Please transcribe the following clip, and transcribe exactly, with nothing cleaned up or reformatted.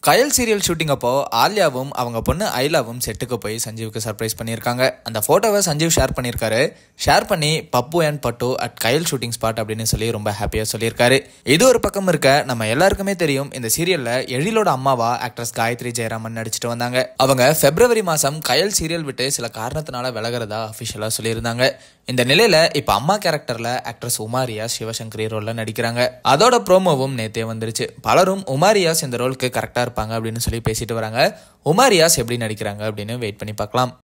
கயல் serial shooting அப்போ ஆல்யாவும் அவங்க பொண்ணு ஐலாவும் செட்டுக்கு போய் சஞ்சீவுக்கு சர்ப்ரைஸ் பண்ணியிருக்காங்க. அந்த போட்டோவை சஞ்சீவ் ஷேர் பண்ணியிருக்காரு. ஷேர் பண்ணி Pappu and Pattu at Kayal shooting spot அப்படின்னு சொல்லி ரொம்ப ஹாப்பியாக சொல்லியிருக்காரு. இது ஒரு பக்கம் இருக்க, நம்ம எல்லாருக்குமே தெரியும் இந்த சீரியல்ல எழிலோட அம்மாவா ஆக்ட்ரஸ் காயத்ரி ஜெயராமன் நடிச்சிட்டு வந்தாங்க. அவங்க பிப்ரவரி மாசம் கயல் சீரியல் விட்டு சில காரணத்தினால விலகிறதா அபிஷியலா சொல்லியிருந்தாங்க. இந்த நிலையில இப்ப அம்மா கேரக்டர்ல ஆக்ட்ரஸ் உமாரியாஸ் சிவசங்கரி ரோல்ல நடிக்கிறாங்க. அதோட ப்ரோமோவும் நேத்தே வந்துருச்சு. பலரும் உமாரியாஸ் இந்த ரோலுக்கு கரெக்டா இருப்பாங்க அப்படின்னு சொல்லி பேசிட்டு வராங்க. உமாரியாஸ் எப்படி நடிக்கிறாங்க அப்படின்னு வெயிட் பண்ணி பார்க்கலாம்.